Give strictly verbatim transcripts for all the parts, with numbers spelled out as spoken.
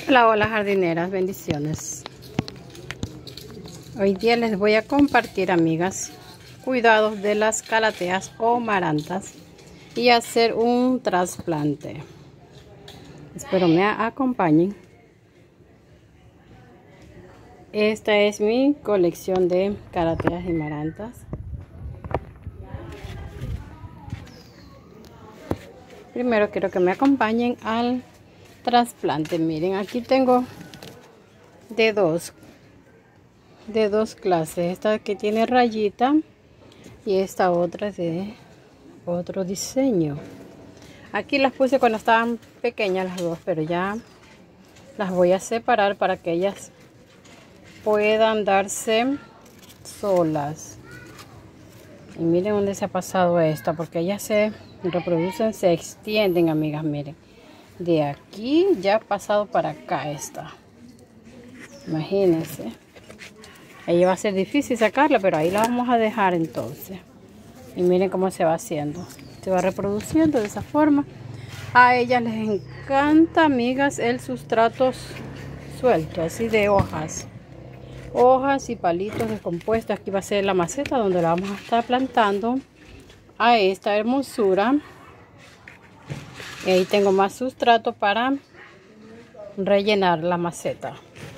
Hola, hola jardineras, bendiciones. Hoy día les voy a compartir, amigas, cuidados de las calateas o marantas y hacer un trasplante. Espero me acompañen. Esta es mi colección de calateas y marantas. Primero quiero que me acompañen al trasplante. Miren, aquí tengo de dos de dos clases, esta que tiene rayita y esta otra de otro diseño. Aquí las puse cuando estaban pequeñas las dos, pero ya las voy a separar para que ellas puedan darse solas. Y miren dónde se ha pasado esta, porque ellas se reproducen, se extienden, amigas. Miren, de aquí ya ha pasado para acá esta. Imagínense. Ahí va a ser difícil sacarla, pero ahí la vamos a dejar entonces. Y miren cómo se va haciendo. Se va reproduciendo de esa forma. A ellas les encanta, amigas, el sustrato suelto, así de hojas. Hojas y palitos descompuestos. Aquí va a ser la maceta donde la vamos a estar plantando a esta hermosura. Y ahí tengo más sustrato para rellenar la maceta.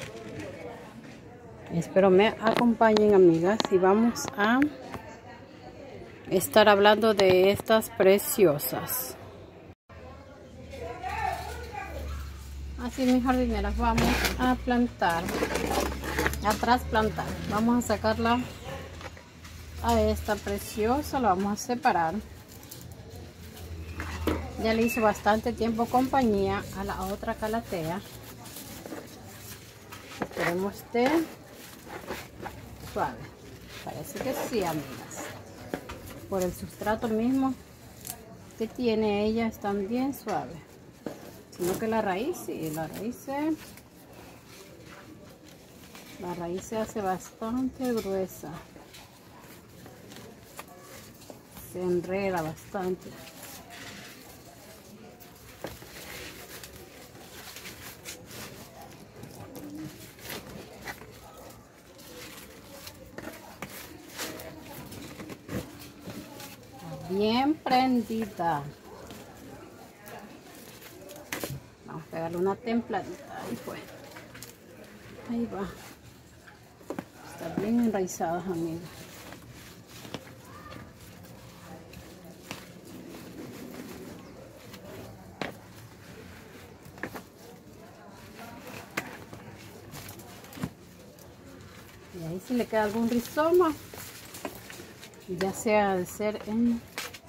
Espero me acompañen, amigas, y vamos a estar hablando de estas preciosas. Así, mis jardineras, vamos a plantar, a trasplantar. Vamos a sacarla a esta preciosa, la vamos a separar. Ya le hice bastante tiempo compañía a la otra calatea. Esperemos esté suave. Parece que sí, amigas. Por el sustrato mismo que tiene ella, están bien suaves. Sino que la raíz, sí, la raíz se, la raíz se hace bastante gruesa. Se enreda bastante. Bien prendida. Vamos a pegarle una templadita. Ahí fue. Ahí va. Está bien enraizadas, amigas. Y ahí si le queda algún rizoma, ya sea de ser en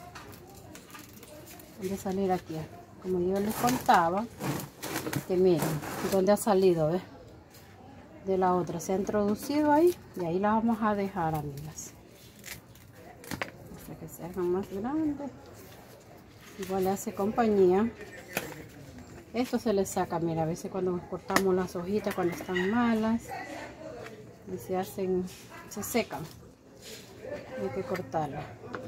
de salir aquí, como yo les contaba, que miren donde ha salido, ¿ves? De la otra se ha introducido ahí, y ahí la vamos a dejar, amigas, hasta que se hagan más grandes. Igual le hace compañía. Esto se le saca, mira, a veces cuando cortamos las hojitas cuando están malas y se hacen, se secan, hay que cortarlas.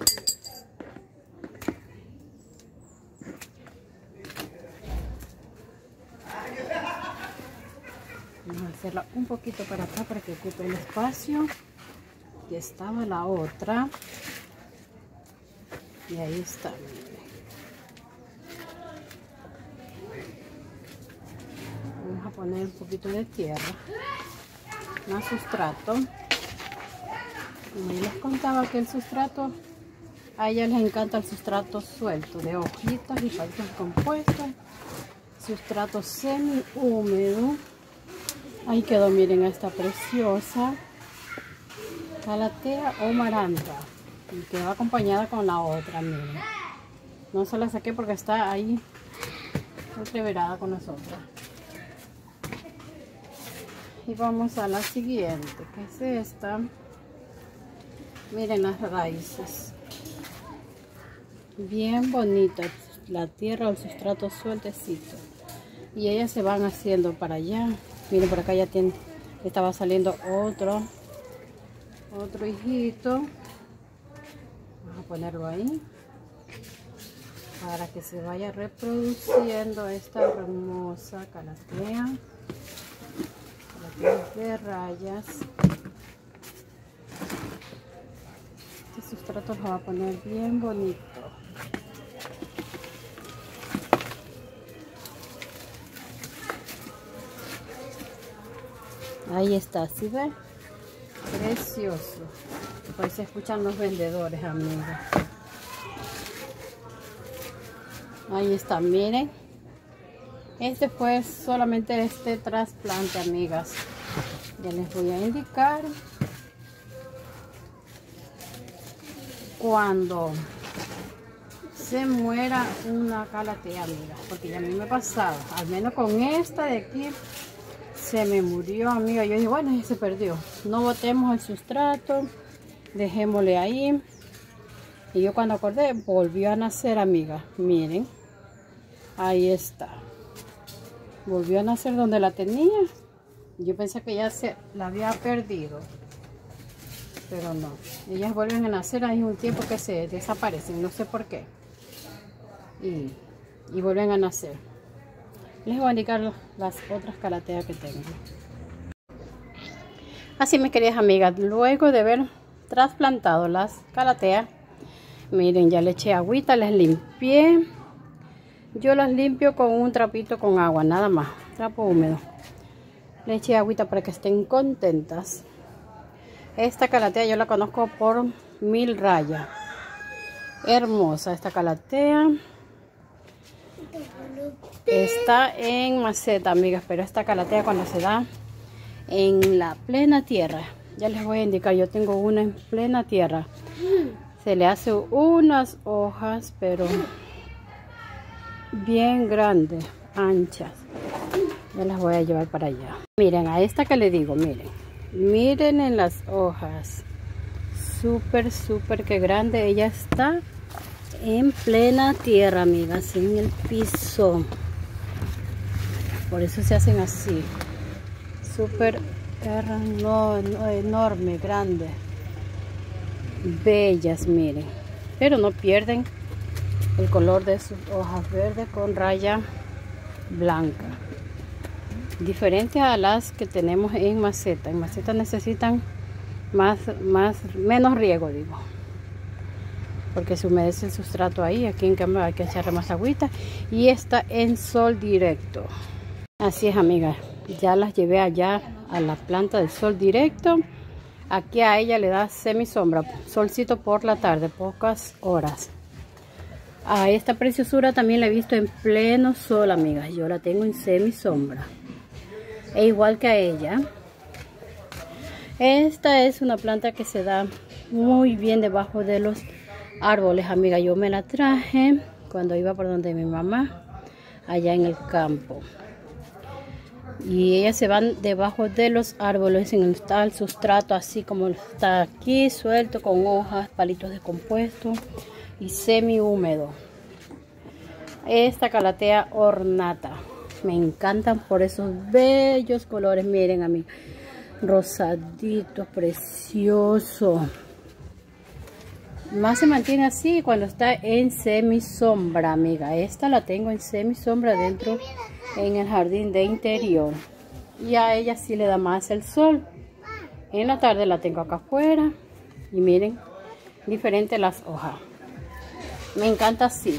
Vamos a hacerla un poquito para acá para que ocupe el espacio. Y estaba la otra. Y ahí está. Vamos a poner un poquito de tierra. Más sustrato. Como yo les contaba que el sustrato, a ellas les encanta el sustrato suelto de hojitas y palitos compuestos. Sustrato semi húmedo. Ahí quedó, miren, esta preciosa calatea o maranta. Y quedó acompañada con la otra, miren. No se la saqué porque está ahí entreverada con nosotros. Y vamos a la siguiente, que es esta. Miren las raíces. Bien bonita. La tierra o el sustrato sueltecito. Y ellas se van haciendo para allá. Miren, por acá ya tiene, estaba saliendo otro, otro hijito. Vamos a ponerlo ahí. para que se vaya reproduciendo esta hermosa calatea, calatea de rayas. Este sustrato lo va a poner bien bonito. Ahí está, ¿sí ve? Precioso. Pues se escuchan los vendedores, amigos. Ahí está, miren. Este fue solamente este trasplante, amigas. Ya les voy a indicar. Cuando se muera una calatea, amigas. Porque ya a mí me pasaba. Al menos con esta de aquí. Se me murió, amiga. Yo dije, bueno, ya se perdió. No botemos el sustrato. Dejémosle ahí. Y yo cuando acordé, volvió a nacer, amiga. Miren. Ahí está. Volvió a nacer donde la tenía. Yo pensé que ya se la había perdido. Pero no. Ellas vuelven a nacer. Hay un tiempo que se desaparecen. No sé por qué. Y, y vuelven a nacer. Les voy a indicar las otras calateas que tengo. Así, mis queridas amigas, luego de haber trasplantado las calateas, miren, ya le eché agüita, les limpié. Yo las limpio con un trapito con agua, nada más, trapo húmedo. Le eché agüita para que estén contentas. Esta calatea yo la conozco por Mil Rayas. Hermosa esta calatea. Está en maceta, amigas, pero esta calatea cuando se da en la plena tierra, ya les voy a indicar, yo tengo una en plena tierra, se le hace unas hojas, pero bien grandes, anchas. Ya las voy a llevar para allá. Miren, a esta que le digo, miren, miren en las hojas, súper, súper que grande. Ella está en plena tierra, amigas, en el piso. Por eso se hacen así. Súper no, no, enorme, grande. Bellas, miren. Pero no pierden el color de sus hojas verdes con raya blanca. Diferente a las que tenemos en maceta. En maceta necesitan más, más, menos riego, digo. Porque se humedece el sustrato ahí. Aquí en cambio hay que echarle más agüita. Y está en sol directo. Así es, amigas. Ya las llevé allá a la planta de sol directo. Aquí a ella le da semisombra. Solcito por la tarde. Pocas horas. A esta preciosura también la he visto en pleno sol, amigas. Yo la tengo en semisombra. E igual que a ella. Esta es una planta que se da muy bien debajo de los árboles, amiga. Yo me la traje cuando iba por donde mi mamá, allá en el campo. Y ellas se van debajo de los árboles en el tal sustrato, así como está aquí, suelto, con hojas, palitos descompuestos y semi húmedo. Esta calatea ornata. Me encantan por esos bellos colores. Miren, amiga. Rosaditos, precioso. Más se mantiene así cuando está en semisombra, amiga. Esta la tengo en semisombra dentro en el jardín de interior. Y a ella sí le da más el sol. En la tarde la tengo acá afuera. Y miren, diferente las hojas. Me encanta así.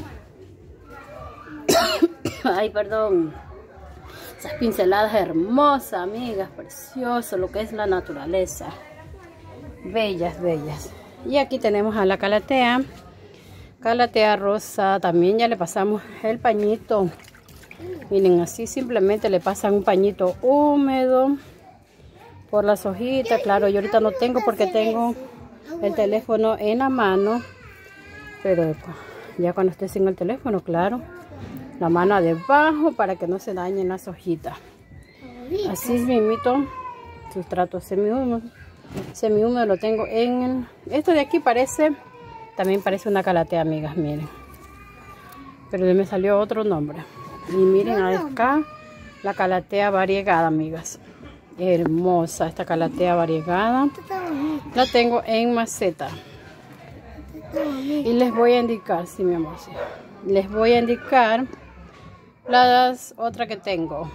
Ay, perdón. Esas pinceladas hermosas, amigas. Precioso lo que es la naturaleza. Bellas, bellas. Y aquí tenemos a la calatea. Calatea rosa. También ya le pasamos el pañito. Miren, así simplemente le pasan un pañito húmedo por las hojitas. Claro, yo ahorita no tengo porque tengo el teléfono en la mano. Pero ya cuando esté sin el teléfono, claro, la mano debajo para que no se dañen las hojitas. Así es mismito. Sustrato semihúmedo. Semihúmedo lo tengo en el... Esto de aquí parece... También parece una calatea, amigas, miren. Pero me salió otro nombre. Y miren acá la calatea variegada, amigas. Hermosa esta calatea variegada. La tengo en maceta. Y les voy a indicar, sí, mi amor, sí. les voy a indicar las otras que tengo.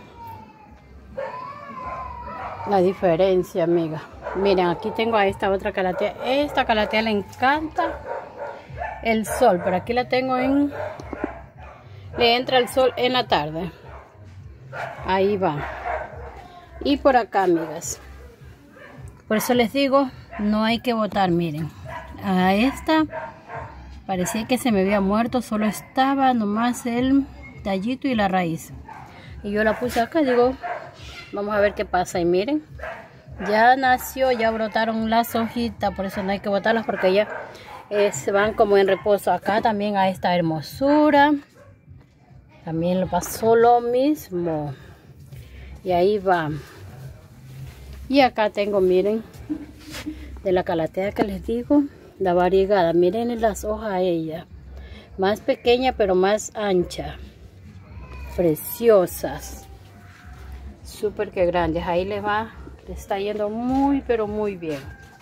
La diferencia, amiga. Miren, aquí tengo a esta otra calatea. Esta calatea le encanta el sol, pero aquí la tengo en... Le entra el sol en la tarde. Ahí va. Y por acá, amigas. Por eso les digo, no hay que botar, miren. A esta parecía que se me había muerto, solo estaba nomás el tallito y la raíz. Y yo la puse acá, digo, vamos a ver qué pasa. Y miren, ya nació, ya brotaron las hojitas, por eso no hay que botarlas porque ya eh, se van como en reposo. Acá también a esta hermosura, también le pasó lo mismo. Y ahí va. Y acá tengo, miren, de la calatea que les digo, la variegada. Miren las hojas a ella, más pequeña pero más ancha, preciosas, súper que grandes. Ahí les va, les está yendo muy pero muy bien.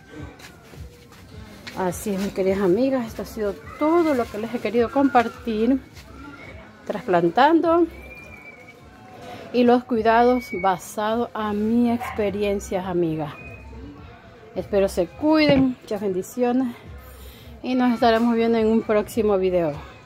Así es, mis queridas amigas, esto ha sido todo lo que les he querido compartir, trasplantando y los cuidados basados a mi experiencias, amigas. Espero se cuiden, muchas bendiciones y nos estaremos viendo en un próximo video.